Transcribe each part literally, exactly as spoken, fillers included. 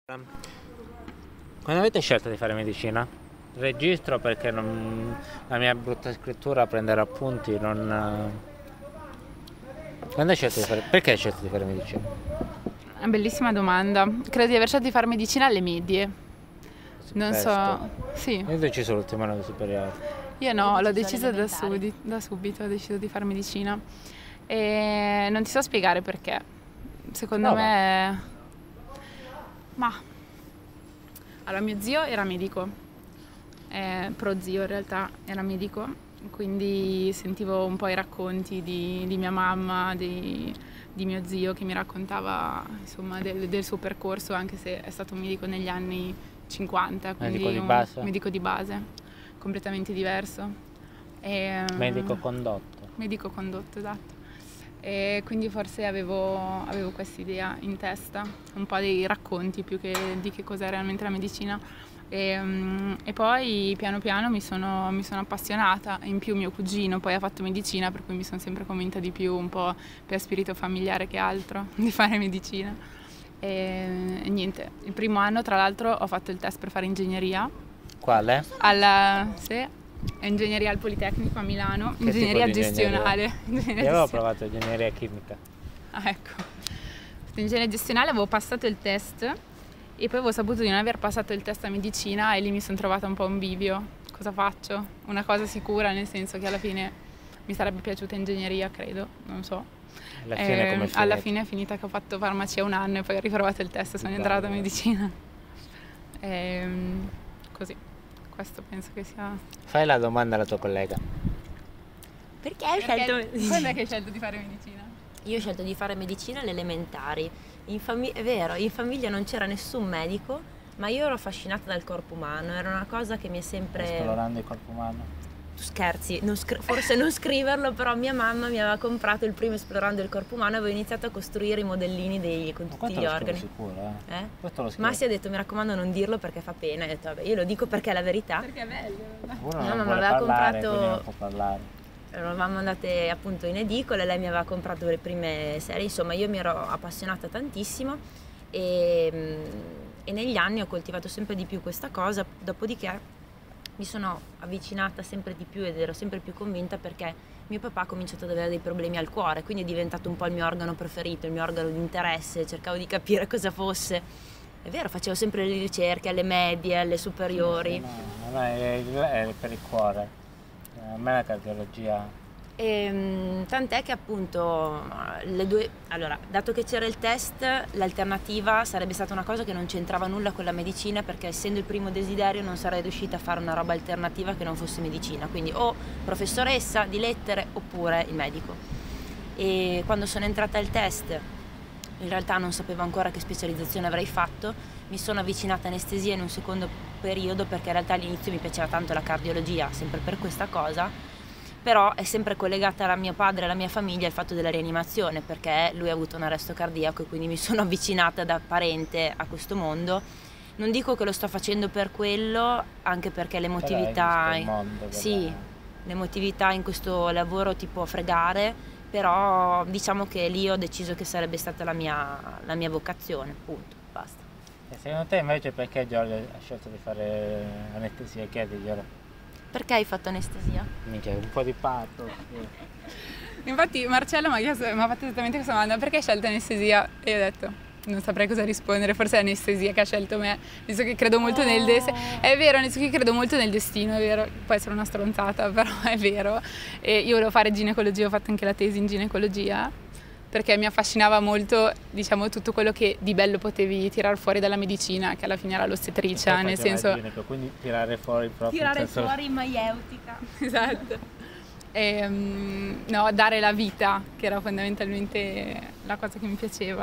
Quando avete scelto di fare medicina? Registro perché non, la mia brutta scrittura, prendere appunti, non... Quando hai scelto di fare... Perché hai scelto di fare medicina? È una bellissima domanda. Credo di aver scelto di fare medicina alle medie. Non Presto. so... Sì. Io ho deciso l'ultimo anno di superiore. Io no, l'ho deciso da, sudi- da subito, ho deciso di fare medicina. E non ti so spiegare perché. Secondo Prova. me... Ma... Allora, mio zio era medico, eh, prozio in realtà era medico, quindi sentivo un po' i racconti di, di mia mamma, di, di mio zio che mi raccontava insomma del, del suo percorso, anche se è stato un medico negli anni cinquanta, quindi Medico di un base? medico di base, completamente diverso. E, Medico condotto. Medico condotto, esatto. E quindi forse avevo, avevo questa idea in testa, un po' dei racconti più che di che cos'è realmente la medicina. E, e poi piano piano mi sono, mi sono appassionata, in più mio cugino poi ha fatto medicina, per cui mi sono sempre convinta di più, un po' per spirito familiare che altro, di fare medicina. E, e niente, il primo anno tra l'altro ho fatto il test per fare ingegneria. Quale? Alla, sì, ingegneria al Politecnico a Milano, Che ingegneria tipo di gestionale. ingegneria? Io avevo provato ingegneria chimica. Ah, ecco. Ingegneria gestionale avevo passato il test e poi avevo saputo di non aver passato il test a medicina e lì mi sono trovata un po' un bivio. Cosa faccio? Una cosa sicura, nel senso che alla fine mi sarebbe piaciuta ingegneria, credo, non so. Alla fine Eh, come è alla finita? fine è finita che ho fatto farmacia un anno e poi ho riprovato il test e sono entrata a medicina. E, così, questo penso che sia... Fai la domanda alla tua collega. Perché hai scelto Perché, quando è che hai scelto di fare medicina? Io ho scelto di fare medicina alle elementari. In fami- è vero, in famiglia non c'era nessun medico, ma io ero affascinata dal corpo umano, era una cosa che mi è sempre... Esplorando il corpo umano. Tu scherzi, non scri- forse non scriverlo, però mia mamma mi aveva comprato il primo Esplorando il corpo umano e avevo iniziato a costruire i modellini dei, con Ma tutti questo gli lo scrivo organi. sicuro, eh? Eh? Questo lo scrivo. Massi ha detto mi raccomando non dirlo perché fa pena, e ho detto vabbè io lo dico perché è la verità. Perché è meglio. Uno No, non ma vuole aveva parlare, comprato- quindi non può parlare. Eravamo andate appunto in edicola, lei mi aveva comprato le prime serie, insomma io mi ero appassionata tantissimo e, e negli anni ho coltivato sempre di più questa cosa, dopodiché mi sono avvicinata sempre di più ed ero sempre più convinta perché mio papà ha cominciato ad avere dei problemi al cuore, quindi è diventato un po' il mio organo preferito, il mio organo di interesse, cercavo di capire cosa fosse. È vero, facevo sempre le ricerche alle medie, alle superiori. Sì, no, no, è, è per il cuore. A me la cardiologia... E, tant'è che appunto le due, allora, dato che c'era il test, l'alternativa sarebbe stata una cosa che non c'entrava nulla con la medicina, perché essendo il primo desiderio non sarei riuscita a fare una roba alternativa che non fosse medicina, quindi o professoressa di lettere oppure il medico. E quando sono entrata al test in realtà non sapevo ancora che specializzazione avrei fatto, mi sono avvicinata a anestesia in un secondo periodo perché in realtà all'inizio mi piaceva tanto la cardiologia, sempre per questa cosa, però è sempre collegata alla mio padre e alla mia famiglia il fatto della rianimazione, perché lui ha avuto un arresto cardiaco e quindi mi sono avvicinata da parente a questo mondo. Non dico che lo sto facendo per quello, anche perché l'emotività, il mondo, sì, l'emotività in questo lavoro ti può fregare, però diciamo che lì ho deciso che sarebbe stata la mia, la mia vocazione, punto, basta. E secondo te invece perché Giorgio ha scelto di fare anestesia? Chiediglielo. Perché hai fatto anestesia? Minchia, un po' di patto. Infatti Marcello mi ha chiesto- mi ha fatto esattamente questa domanda: perché hai scelto anestesia? E io ho detto non saprei cosa rispondere, forse è anestesia che ha scelto me, visto che credo molto nel destino. È vero, nel senso che credo molto nel destino, è vero, può essere una stronzata, però è vero. E io volevo fare ginecologia, ho fatto anche la tesi in ginecologia, perché mi affascinava molto, diciamo, tutto quello che di bello potevi tirar fuori dalla medicina, che alla fine era l'ostetricia, nel senso... Ginecolo, quindi tirare fuori proprio Tirare il senso... fuori maieutica. Esatto. E, no, dare la vita, che era fondamentalmente la cosa che mi piaceva.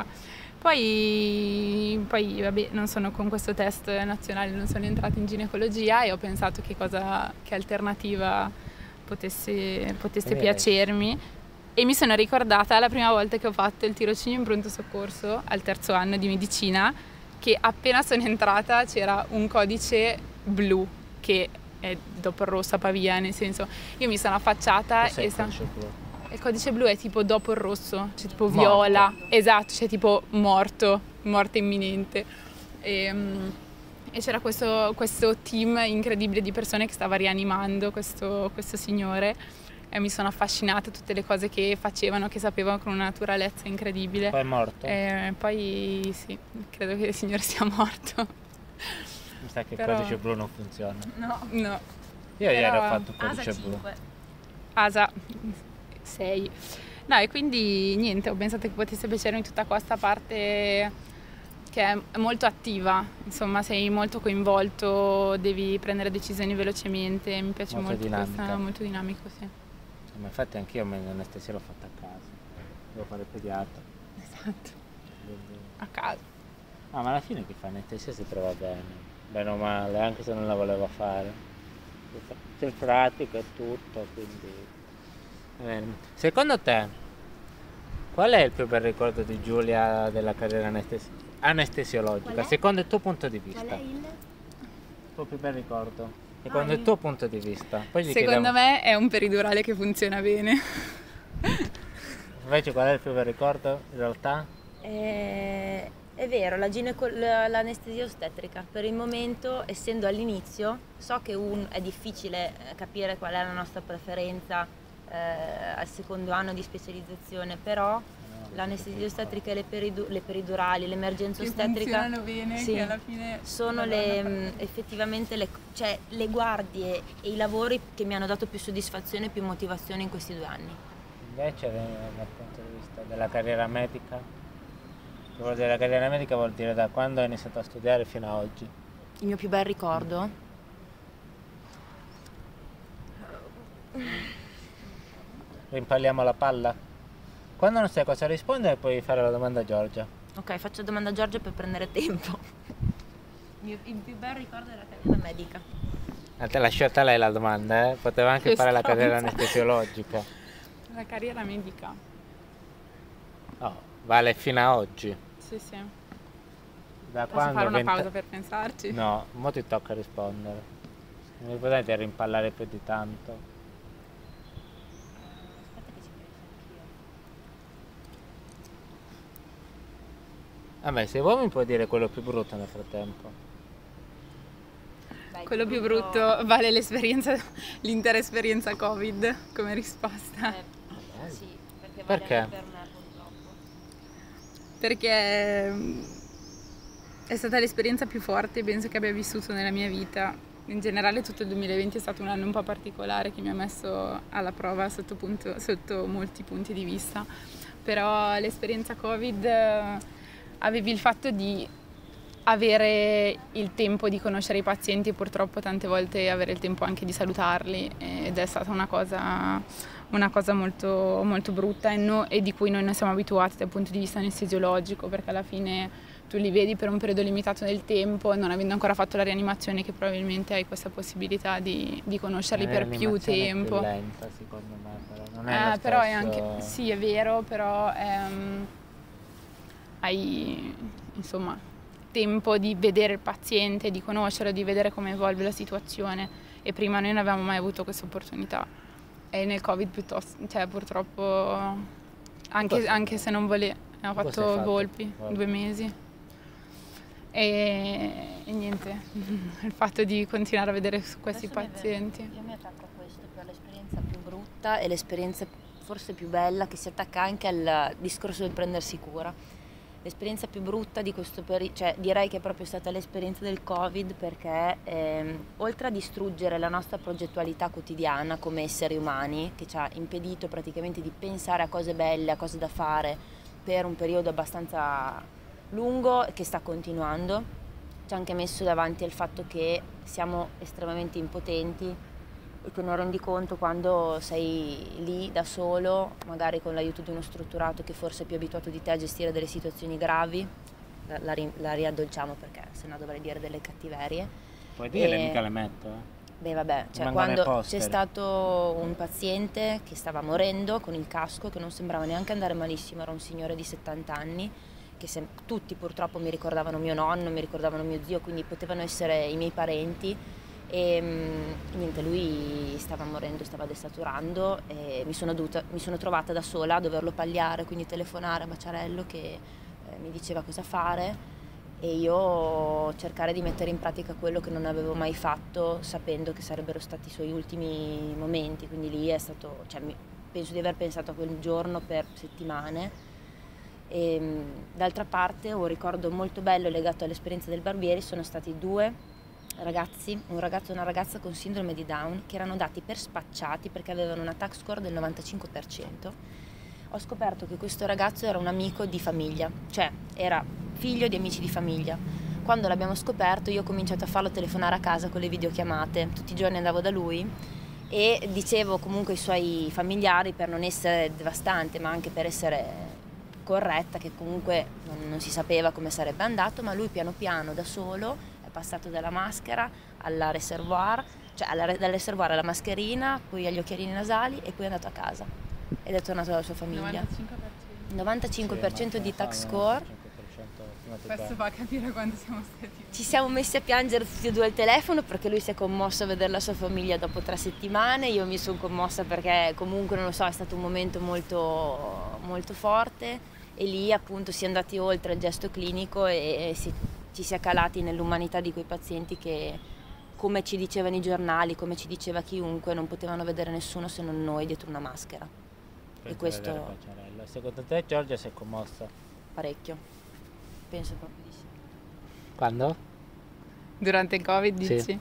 Poi, poi vabbè, non sono con questo test nazionale, non sono entrata in ginecologia e ho pensato che cosa, che alternativa potesse, potesse piacermi. E mi sono ricordata la prima volta che ho fatto il tirocinio in pronto soccorso al terzo anno di medicina, che appena sono entrata c'era un codice blu che è dopo il rosso a Pavia, nel senso io mi sono affacciata Cos'è e il sa- codice blu? il codice blu è tipo dopo il rosso, c'è tipo Morto. viola, esatto, c'è tipo morto, morte imminente. E, mm, e c'era questo, questo team incredibile di persone che stava rianimando questo, questo signore e mi sono affascinata a tutte le cose che facevano, che sapevano con una naturalezza incredibile. Poi è morto? E poi sì, credo che il signore sia morto. Mi sa che Però... il codice blu non funziona. No, no. Io Però... ieri ho fatto il codice Asa blu. cinque. Asa sei. No, e quindi niente, ho pensato che potesse piacermi tutta questa parte che è molto attiva, insomma sei molto coinvolto, devi prendere decisioni velocemente, mi piace Molto molto, dinamica. questa, molto dinamico, sì. Ma infatti anch'io l'anestesia l'ho fatta a casa. Devo fare il pediatra. Esatto, Quindi... a casa. Ah, ma alla fine chi fa anestesia si trova bene, bene o male, anche se non la voleva fare. C'è il pratico e tutto, quindi... Bene. Secondo te, qual è il più bel ricordo di Giulia della carriera anestesi- anestesiologica? Qual è? Secondo il tuo punto di vista? Qual è il? Il tuo più bel ricordo? Secondo Ah, il tuo punto di vista? Poi gli Secondo chiediamo- me è un peridurale che funziona bene. Invece qual è il più bel ricordo in realtà? Eh, è vero, la gineco- l- l'anestesia ostetrica. Per il momento, essendo all'inizio, so che un- è difficile eh, capire qual è la nostra preferenza eh, al secondo anno di specializzazione, però l'anestesia ostetrica e le, peridu- le peridurali, l'emergenza Che ostetrica funzionano bene, sì, che alla fine... sono le, mh, effettivamente le, cioè, le guardie e i lavori che mi hanno dato più soddisfazione e più motivazione in questi due anni. Invece eh, dal punto di vista della carriera medica, che vuol dire la carriera medica vuol dire da quando hai iniziato a studiare fino ad oggi. Il mio più bel ricordo? Rimpalliamo la palla? Quando non sai cosa rispondere puoi fare la domanda a Giorgia. Ok, faccio domanda a Giorgio per prendere tempo. Il mio- il più bel ricordo della carriera medica. A te l'ha scelta lei la domanda, eh? Poteva anche Che fare la carriera stronza. anestesiologica. La carriera medica. No, vale fino ad oggi. Sì, sì. Da Posso quando fare una venti- pausa per pensarci? No, mo ti tocca rispondere. Non mi potete rimpallare più di tanto. Aspetta che ci penso anch'io. Vabbè, se vuoi mi puoi dire quello più brutto nel frattempo. Dai, Quello più brutto vale l'esperienza, l'intera esperienza Covid come risposta. Eh, sì, perché, Perché? vale anche per me purtroppo. Perché mm, è stata l'esperienza più forte, penso, che abbia vissuto nella mia vita. In generale tutto il duemilaventi è stato un anno un po' particolare che mi ha messo alla prova sotto, punto- sotto molti punti di vista. Però l'esperienza Covid eh, avevi il fatto di avere il tempo di conoscere i pazienti e purtroppo tante volte avere il tempo anche di salutarli ed è stata una cosa, una cosa molto, molto brutta e, no- e di cui noi non siamo abituati dal punto di vista anestesiologico, perché alla fine tu li vedi per un periodo limitato del tempo, non avendo ancora fatto la rianimazione, che probabilmente hai questa possibilità di, di conoscerli La per più rianimazione è tempo. più lenta, secondo me, però non è Eh, lo però è stesso- anche, sì, è vero, però ehm, hai insomma tempo di vedere il paziente, di conoscerlo, di vedere come evolve la situazione e prima noi non avevamo mai avuto questa opportunità e nel Covid piuttosto, cioè purtroppo anche, Cosa- anche se non volevo, ho cosa hai fatto fatto? Volpi, Volpi. due mesi e, e niente, il fatto di continuare a vedere su questi Adesso mi pazienti. viene- Io mi attacco a questo per l'esperienza più brutta e l'esperienza forse più bella, che si attacca anche al discorso del prendersi cura. L'esperienza più brutta di questo periodo, cioè direi che è proprio stata l'esperienza del Covid, perché ehm, oltre a distruggere la nostra progettualità quotidiana come esseri umani, che ci ha impedito praticamente di pensare a cose belle, a cose da fare per un periodo abbastanza lungo che sta continuando, ci ha anche messo davanti al fatto che siamo estremamente impotenti e te ne rendi conto quando sei lì da solo, magari con l'aiuto di uno strutturato che forse è più abituato di te a gestire delle situazioni gravi. La, la, ri- la riaddolciamo perché sennò dovrei dire delle cattiverie. Puoi dire, E- mica le metto, eh. Beh vabbè, cioè Rimangono quando ai posteri. c'è stato un paziente che stava morendo con il casco, che non sembrava neanche andare malissimo, era un signore di settanta anni, che se- tutti purtroppo mi ricordavano mio nonno, mi ricordavano mio zio, quindi potevano essere i miei parenti. E mm, niente, lui stava morendo, stava desaturando e mi sono, dovuta, mi sono trovata da sola a doverlo pagliare, quindi telefonare a Baciarello che eh, mi diceva cosa fare e io cercare di mettere in pratica quello che non avevo mai fatto, sapendo che sarebbero stati i suoi ultimi momenti, quindi lì è stato, cioè, penso di aver pensato a quel giorno per settimane. E d'altra parte un ricordo molto bello legato all'esperienza del Barbieri sono stati due ragazzi, un ragazzo e una ragazza con sindrome di Down, che erano dati per spacciati perché avevano un attack score del novantacinque per cento. Ho scoperto che questo ragazzo era un amico di famiglia, cioè era figlio di amici di famiglia. Quando l'abbiamo scoperto io ho cominciato a farlo telefonare a casa con le videochiamate, tutti i giorni andavo da lui e dicevo comunque ai suoi familiari, per non essere devastante ma anche per essere corretta, che comunque non, non si sapeva come sarebbe andato, ma lui piano piano da solo è passato dalla maschera alla reservoir, cioè alla, dal reservoir alla mascherina, poi agli occhialini nasali e poi è andato a casa ed è tornato dalla sua famiglia. novantacinque per cento di tax score. Questo fa capire quanto siamo stati. Ci siamo messi a piangere tutti e due al telefono perché lui si è commosso a vedere la sua famiglia dopo tre settimane, io mi sono commossa perché comunque non lo so, è stato un momento molto, molto forte e lì appunto si è andati oltre il gesto clinico e, e si, ci si è calati nell'umanità di quei pazienti che, come ci dicevano i giornali, come ci diceva chiunque, non potevano vedere nessuno se non noi dietro una maschera. E questo secondo te Giorgia si è commossa? Parecchio. Penso proprio di sì. Quando? Durante il Covid dici? Sì.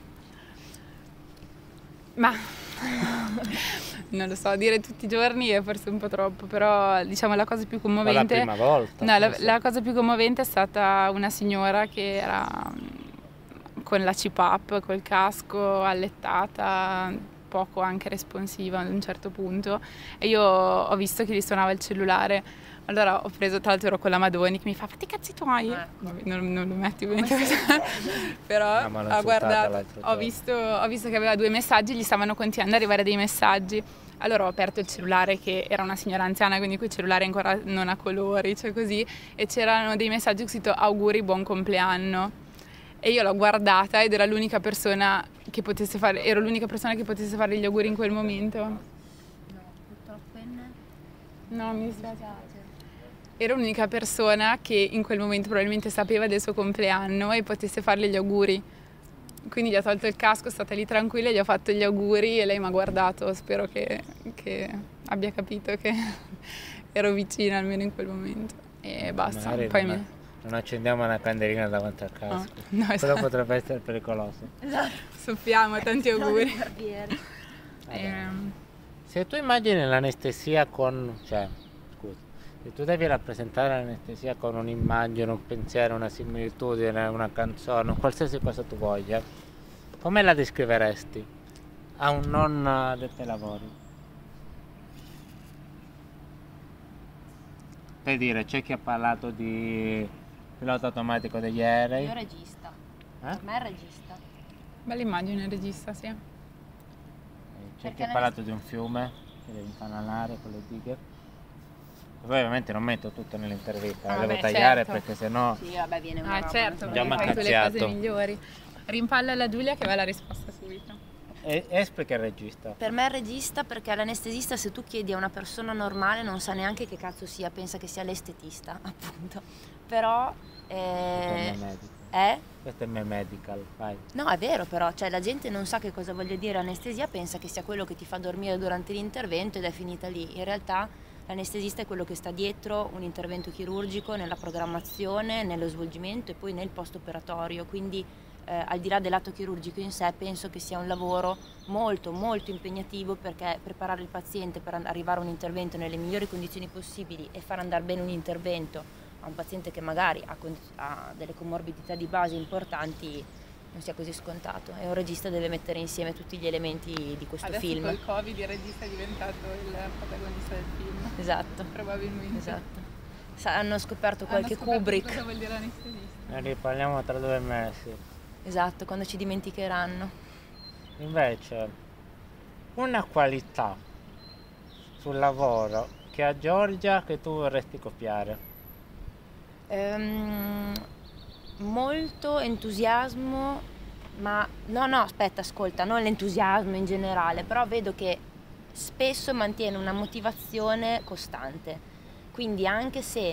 Ma non lo so, dire tutti i giorni è forse un po' troppo, però diciamo la cosa più commovente. Ma la prima volta? No, la, la cosa più commovente è stata una signora che era con la C PAP, col casco, allettata, poco anche responsiva ad un certo punto, e io ho visto che gli suonava il cellulare. Allora ho preso, tra l'altro ero con la Madoni che mi fa fatti i cazzi tuoi, eh. non, non lo metti bene, però no, ho guardato, ho visto, ho visto che aveva due messaggi, gli stavano continuando ad arrivare dei messaggi, allora ho aperto il cellulare, che era una signora anziana, quindi quei cellulari ancora non a colori, cioè così, e c'erano dei messaggi con scritto auguri buon compleanno, e io l'ho guardata ed era l'unica persona che potesse fare, ero l'unica persona che potesse fare gli auguri in quel momento. No, purtroppo no, mi dispiace. Ero l'unica persona che in quel momento probabilmente sapeva del suo compleanno e potesse farle gli auguri. Quindi gli ho tolto il casco, è stata lì tranquilla, gli ho fatto gli auguri e lei mi ha guardato. Spero che, che abbia capito che ero vicina almeno in quel momento. E basta. Poi non, mi... non accendiamo una candelina davanti al casco. Oh, no, esatto. Quello potrebbe essere pericoloso. Esatto. Soffiamo, tanti auguri. ehm. Se tu immagini l'anestesia con... Cioè, scusa. Se tu devi rappresentare l'anestesia con un'immagine, un pensiero, una similitudine, una canzone, qualsiasi cosa tu voglia, come la descriveresti a un non dei tuoi lavori? Per dire, c'è chi ha parlato di pilota automatico degli aerei. Io regista. Eh? Per me è regista. Bella immagine, regista, sì. C'è chi ha parlato di un fiume che devi incanalare con le dighe. Poi ovviamente non metto tutto nell'intervista, ah, la devo beh, tagliare certo. perché sennò... Sì, vabbè, viene una Ah, roba. certo, Già perché fai tu le cazziato. cose migliori. Rimpalla la Giulia che aveva la risposta subito. E esplica il regista. Per me è regista perché l'anestesista, se tu chiedi a una persona normale, non sa neanche che cazzo sia, pensa che sia l'estetista, appunto. Però... Eh... Eh? Questo è me medical, vai. No, è vero però, cioè la gente non sa che cosa voglia dire anestesia, pensa che sia quello che ti fa dormire durante l'intervento ed è finita lì. In realtà l'anestesista è quello che sta dietro un intervento chirurgico, nella programmazione, nello svolgimento e poi nel post-operatorio, quindi eh, al di là dell'atto chirurgico in sé penso che sia un lavoro molto molto impegnativo, perché preparare il paziente per arrivare a un intervento nelle migliori condizioni possibili e far andare bene un intervento a un paziente che magari ha, ha delle comorbidità di base importanti non sia così scontato, e un regista deve mettere insieme tutti gli elementi di questo Adesso film. Adesso col Covid il regista è diventato il protagonista del film. Esatto. Probabilmente. Esatto. Sa, hanno scoperto qualche hanno scoperto Kubrick. Cosa vuol dire anestesista? Ne riparliamo tra due mesi. Esatto, quando ci dimenticheranno. Invece, una qualità sul lavoro che ha Giorgia che tu vorresti copiare? Um, molto entusiasmo, ma no no aspetta ascolta, non l'entusiasmo in generale, però vedo che spesso mantiene una motivazione costante, quindi anche se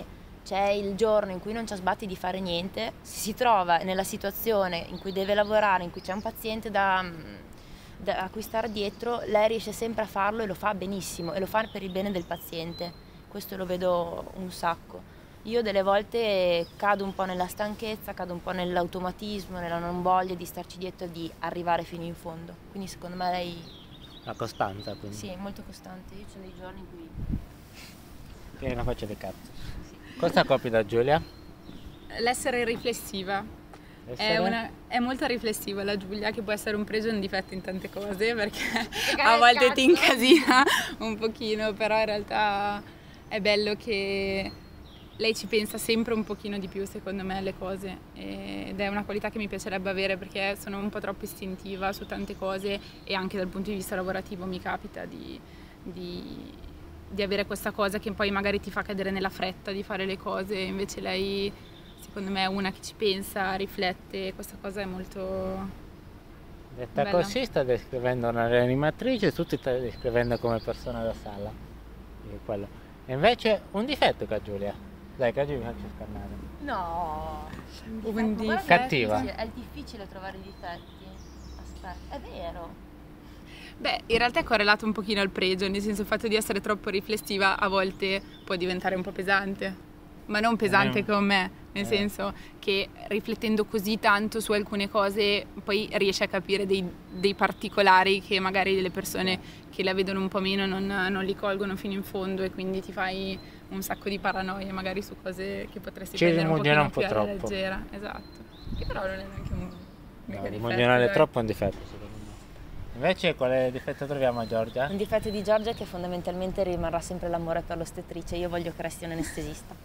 c'è il giorno in cui non c'ha sbatti di fare niente, se si trova nella situazione in cui deve lavorare, in cui c'è un paziente da, da a cui stare dietro, lei riesce sempre a farlo e lo fa benissimo e lo fa per il bene del paziente. Questo lo vedo un sacco. Io delle volte cado un po' nella stanchezza, cado un po' nell'automatismo, nella non voglia di starci dietro e di arrivare fino in fondo. Quindi secondo me lei... La costanza, quindi. Sì, è molto costante. Io ho dei giorni in cui... Tieni una faccia di cazzo. Sì. Cosa copi da Giulia? L'essere riflessiva. Essere... È, una, è molto riflessiva la Giulia, che può essere un pregio e un difetto in tante cose, perché a volte ti incasina un pochino, però in realtà è bello che lei ci pensa sempre un pochino di più, secondo me, alle cose, ed è una qualità che mi piacerebbe avere, perché sono un po' troppo istintiva su tante cose e anche dal punto di vista lavorativo mi capita di, di, di avere questa cosa che poi magari ti fa cadere nella fretta di fare le cose, invece lei secondo me è una che ci pensa, riflette, questa cosa è molto Detta bella. così sta descrivendo una rianimatrice, tu ti stai descrivendo come persona da sala. E quello. E invece un difetto che ha Giulia. Dai, che oggi mi faccio scannare. No, Un guarda che Cattiva. È difficile, è difficile trovare difetti. Aspetta, è vero. Beh, in realtà è correlato un pochino al pregio, nel senso il fatto di essere troppo riflessiva a volte può diventare un po' pesante, ma non pesante Eh. come me, nel Eh. senso che riflettendo così tanto su alcune cose poi riesci a capire dei, dei particolari che magari le persone che la vedono un po' meno non, non li colgono fino in fondo, e quindi ti fai un sacco di paranoie magari su cose che potresti Ci prendere un rimuginare pochino un più po' alla troppo. leggera. Esatto, che però non è neanche un mega No, difetto, rimuginare dai. troppo è un difetto, secondo me. Invece quale difetto troviamo a Giorgia? Un difetto di Giorgia è che fondamentalmente rimarrà sempre l'amore per l'ostetrice. Io voglio che resti un anestesista.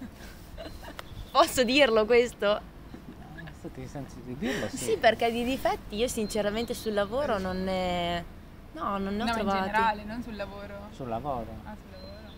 Posso dirlo questo? Adesso ti senti di dirlo, sì. Sì, perché di difetti io sinceramente sul lavoro non ne... No, non ne ho No, in trovati. generale, non sul lavoro. Sul lavoro. Ah, sul lavoro?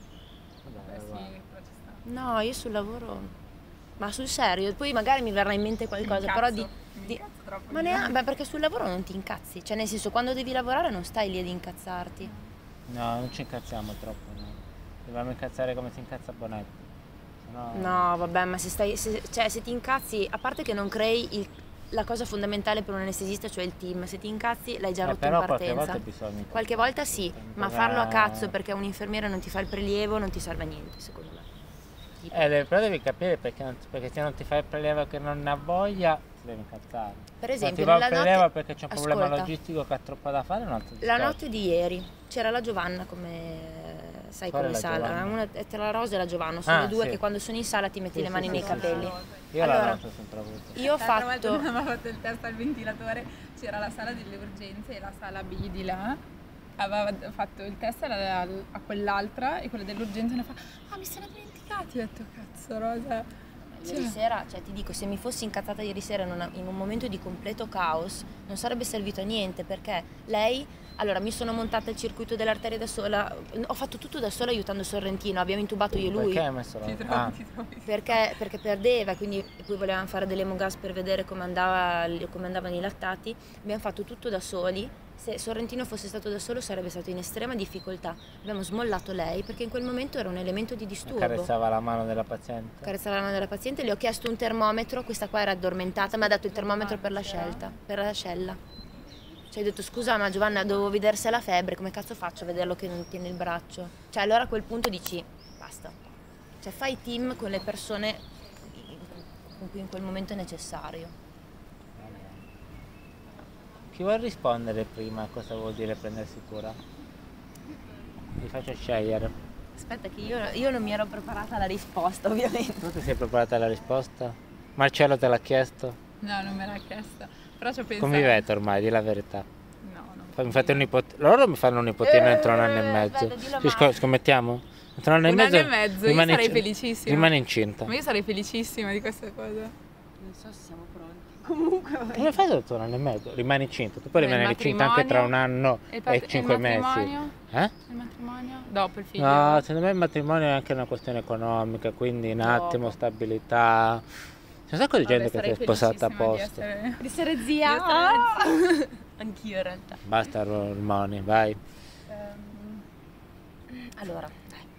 Vabbè, Beh, guarda. sì, però ci sta. No, io sul lavoro... Ma sul serio, poi magari mi verrà in mente qualcosa, Mi però incazzo, di... mi di- incazzo troppo. Ma neanche, beh, perché sul lavoro non ti incazzi, cioè nel senso quando devi lavorare non stai lì ad incazzarti. No, non ci incazziamo troppo, no. Dobbiamo incazzare come si incazza Bonetti. Sennò... No, vabbè, ma se stai, se, cioè se ti incazzi, a parte che non crei il- la cosa fondamentale per un anestesista, cioè il team, se ti incazzi l'hai già Eh, rotto però in qualche partenza. volta bisogna... Qualche volta sì, ma Bisogna- farlo a cazzo perché un infermiere non ti fa il prelievo non ti serve a niente, secondo me. Tipo. Eh, devi- però devi capire perché, non- perché se non ti fai il prelievo che non ha voglia, ti devi incazzare. Per esempio, se ti va il nella prelievo notte- perché c'è un problema Ascolta. logistico che ha troppo da fare, è un altro La discorso. notte di ieri c'era la Giovanna come sai Qual è come la sala, Giovanna? una, è tra la Rosa e la Giovanna, sono Ah, le due sì. che quando sono in sala ti metti Sì, le sì, mani sì, nei sì, capelli. Io Allora, la notte ho sempre avuto. Io ho L'altra volta fatto quando aveva fatto il test al ventilatore, c'era la sala delle urgenze e la sala B di là. Aveva fatto il test alla- a quell'altra e quella dell'urgenza ne fa: ah, mi sono dimenticati. Ho detto, cazzo, Rosa. ieri sera, cioè ti dico, se mi fossi incazzata ieri sera in, una- in un momento di completo caos non sarebbe servito a niente, perché lei, allora mi sono montata il circuito dell'arteria da sola, ho fatto tutto da sola aiutando Sorrentino, abbiamo intubato io e lui. Perché hai messo la... Ti trovi, Ah, ti trovi. Perché, perché perdeva, quindi e poi volevamo fare dell'emogas per vedere come, andava, come andavano i lattati. Abbiamo fatto tutto da soli. Se Sorrentino fosse stato da solo sarebbe stato in estrema difficoltà. Abbiamo smollato lei perché in quel momento era un elemento di disturbo. carezzava la mano della paziente. Carezzava la mano della paziente, le ho chiesto un termometro, questa qua era addormentata, mi ha dato il termometro per la scelta, per la scella. Cioè ho detto scusa ma Giovanna devo vedere se ha la febbre, come cazzo faccio a vederlo che non tiene il braccio? Cioè allora a quel punto dici basta. Cioè fai team con le persone con cui in quel momento è necessario. Chi vuol rispondere prima a cosa vuol dire prendersi cura? Vi faccio scegliere. Aspetta che io, io non mi ero preparata alla risposta ovviamente. Tu ti sei preparata alla risposta? Marcello te l'ha chiesto? No, non me l'ha chiesto. Però ci ho pensato. Convivete ormai, di la verità. No, no. Fa- Mi fate un nipotino. Loro mi fanno un nipotino Eh, entro un anno e mezzo. aspetta, dillo Ci sco- male. scommettiamo? Entro un anno e Un mezzo. anno e mezzo, io rimani sarei inci- felicissima. Rimani incinta. Ma io sarei felicissima di questa cosa. Non so se siamo pronti. Comunque vabbè. Come fai dopo un anno e mezzo? Rimani incinta. Tu puoi Beh, il rimanere incinta anche tra un matrimonio- anno E il pat- e cinque e il mesi. matrimonio? Eh? Il matrimonio? Dopo il figlio. No, secondo me il matrimonio è anche una questione economica, quindi un Dopo. attimo, stabilità. C'è un sacco di gente Vabbè, che si è sarei sposata a felicissima di posto. essere- Di essere zia. Di essere Anch'io in realtà. Basta ormoni, vai. Ehm, Allora, dai.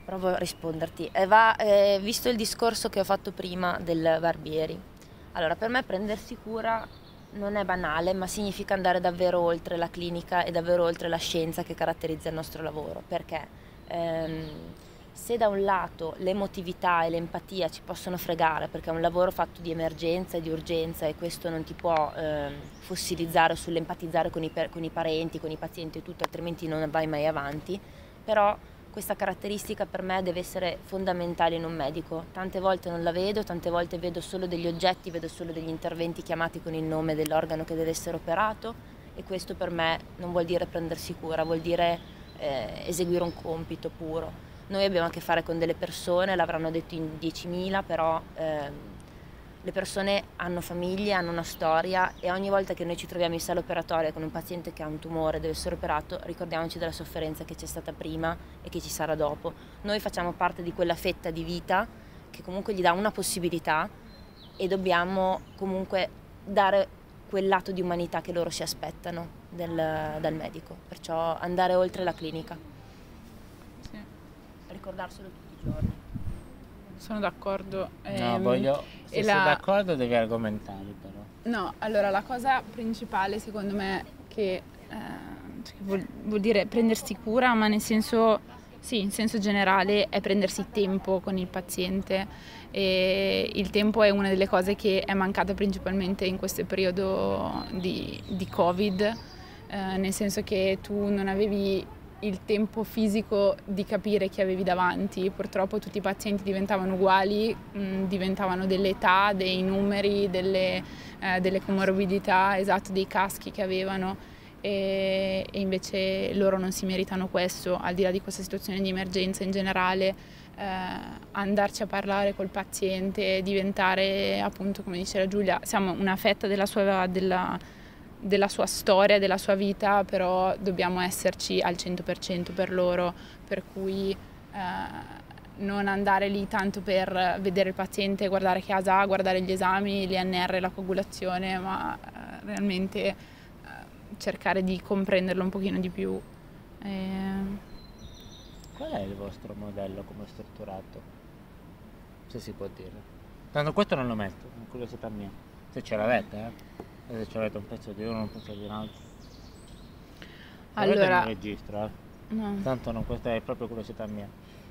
Provo a risponderti. Eh, va, eh, visto il discorso che ho fatto prima del barbieri, allora per me prendersi cura non è banale, ma significa andare davvero oltre la clinica e davvero oltre la scienza che caratterizza il nostro lavoro, perché ehm, se da un lato l'emotività e l'empatia ci possono fregare, perché è un lavoro fatto di emergenza e di urgenza e questo non ti può ehm, fossilizzare sull'empatizzare con i, con i parenti, con i pazienti e tutto, altrimenti non vai mai avanti, però questa caratteristica per me deve essere fondamentale in un medico. Tante volte non la vedo, tante volte vedo solo degli oggetti, vedo solo degli interventi chiamati con il nome dell'organo che deve essere operato e questo per me non vuol dire prendersi cura, vuol dire eh, eseguire un compito puro. Noi abbiamo a che fare con delle persone, l'avranno detto in diecimila, però eh, le persone hanno famiglie, hanno una storia e ogni volta che noi ci troviamo in sala operatoria con un paziente che ha un tumore e deve essere operato, ricordiamoci della sofferenza che c'è stata prima e che ci sarà dopo. Noi facciamo parte di quella fetta di vita che comunque gli dà una possibilità e dobbiamo comunque dare quel lato di umanità che loro si aspettano del, dal medico, perciò andare oltre la clinica. Sì. Ricordarselo tutti i giorni. Sono d'accordo. No, Ehm, voglio... Se e sei la- d'accordo devi argomentare però. No, allora la cosa principale secondo me che eh, cioè, che vuol, vuol dire prendersi cura, ma nel senso, sì, in senso generale è prendersi tempo con il paziente e il tempo è una delle cose che è mancata principalmente in questo periodo di, di Covid, eh, nel senso che tu non avevi il tempo fisico di capire chi avevi davanti. Purtroppo tutti i pazienti diventavano uguali, mh, diventavano delle età, dei numeri, delle, eh, delle comorbidità, esatto, dei caschi che avevano e, e invece loro non si meritano questo, al di là di questa situazione di emergenza in generale. Eh, andarci a parlare col paziente, diventare appunto, come diceva Giulia, siamo una fetta della sua, della, della sua storia, della sua vita, però dobbiamo esserci al cento per cento per loro, per cui eh, non andare lì tanto per vedere il paziente, guardare che asa ha, guardare gli esami, l'I N R, la coagulazione, ma eh, realmente eh, cercare di comprenderlo un pochino di più. Eh, Qual è il vostro modello come è strutturato? Se si può dire. Tanto questo non lo metto, è curiosità mia. Se ce l'avete, eh. Se ce l'avete un pezzo di uno, un pezzo di un altro. Se Allora- avete non registro, eh. no. Tanto non, questa è proprio curiosità mia.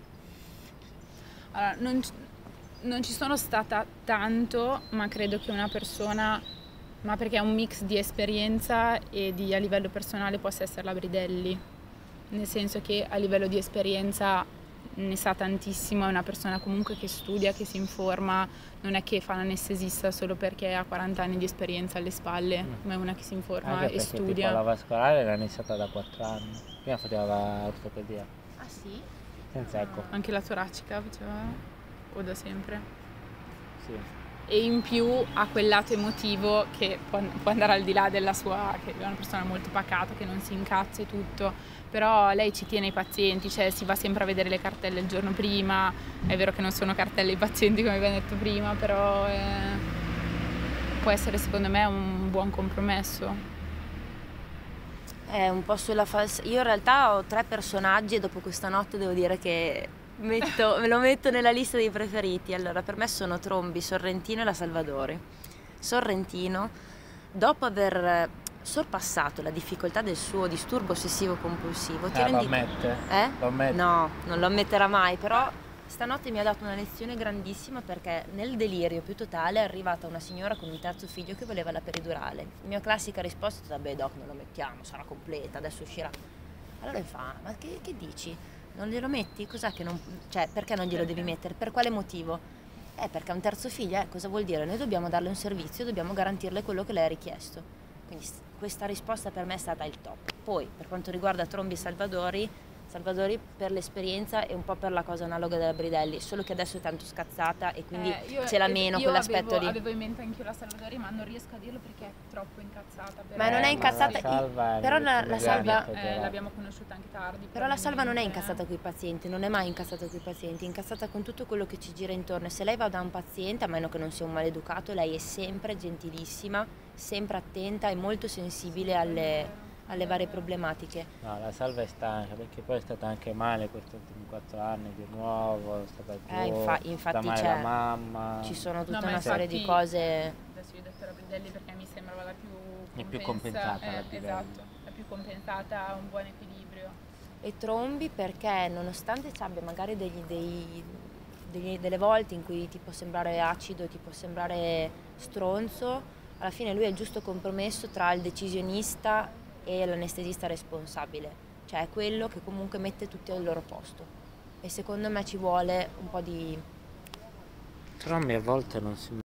Allora, non, ci- non ci sono stata tanto, ma credo che una persona, ma perché è un mix di esperienza e di a livello personale possa essere la Bridelli, nel senso che a livello di esperienza ne sa tantissimo, è una persona comunque che studia, che si informa, non è che fa l'anestesista solo perché ha quaranta anni di esperienza alle spalle, Mm. ma è una che si informa Anche e perché tipo studia. la vascolare l'ha iniziata da quattro anni. Prima faceva ortopedia, Ah sì? senza eco. Anche la toracica faceva o da sempre. Sì. E in più ha quel lato emotivo che può, può andare al di là della sua, che è una persona molto pacata, che non si incazza e tutto, però lei ci tiene ai pazienti, cioè si va sempre a vedere le cartelle il giorno prima, è vero che non sono cartelle ai pazienti come abbiamo detto prima, però eh, può essere secondo me un buon compromesso. È un po' sulla falsa. Io in realtà ho tre personaggi e dopo questa notte devo dire che metto- me lo metto nella lista dei preferiti. Allora, per me sono Trombi, Sorrentino e la Salvadori. Sorrentino, dopo aver sorpassato la difficoltà del suo disturbo ossessivo compulsivo, ti Ah, lo rendi ammette? Eh? Lo ammette? No, non lo ammetterà mai, però stanotte mi ha dato una lezione grandissima perché nel delirio più totale è arrivata una signora con un terzo figlio che voleva la peridurale. La mia classica risposta è stata: beh doc, non lo mettiamo, sarà completa, adesso uscirà. Allora mi fa: ma che, che dici? Non glielo metti? Cos'è che non... cioè, perché non glielo devi mettere? Per quale motivo? Eh, perché ha un terzo figlio, eh, cosa vuol dire? Noi dobbiamo darle un servizio, dobbiamo garantirle quello che lei ha richiesto. Quindi s- questa risposta per me è stata il top. Poi, per quanto riguarda Trombi e Salvadori, Salvadori per l'esperienza e un po' per la cosa analoga della Bridelli, solo che adesso è tanto scazzata e quindi Eh, io- ce l'ha meno io quell'aspetto avevo, lì. avevo in mente anche io la Salvadori, ma non riesco a dirlo perché è troppo incazzata. Ma non è Eh, incazzata, la Salva è però la- l'ultimo la anni Salva- a federale. Eh, l'abbiamo conosciuta anche tardi. Però la Salva non è probabilmente. incazzata con i pazienti, non è mai incazzata con i pazienti, è incazzata con tutto quello che ci gira intorno. E se lei va da un paziente, a meno che non sia un maleducato, lei è sempre gentilissima, sempre attenta e molto sensibile alle, alle varie problematiche. No, la Salva è stanca perché poi è stata anche male questi ultimi quattro anni di nuovo, è stata giù, Eh, infa- sta infatti male c'è- la mamma. Ci sono tutta No, ma una serie di infatti- cose. Adesso io ho detto la Bridelli perché mi sembrava la più È più compensa- compensata la eh, Bridelli. esatto, la più compensata, ha un buon equilibrio. E Trombi perché nonostante ci abbia magari degli- dei- degli- delle volte in cui ti può sembrare acido, ti può sembrare stronzo, alla fine lui è il giusto compromesso tra il decisionista e l'anestesista responsabile, cioè è quello che comunque mette tutti al loro posto e secondo me ci vuole un po' di Trombi a volte non si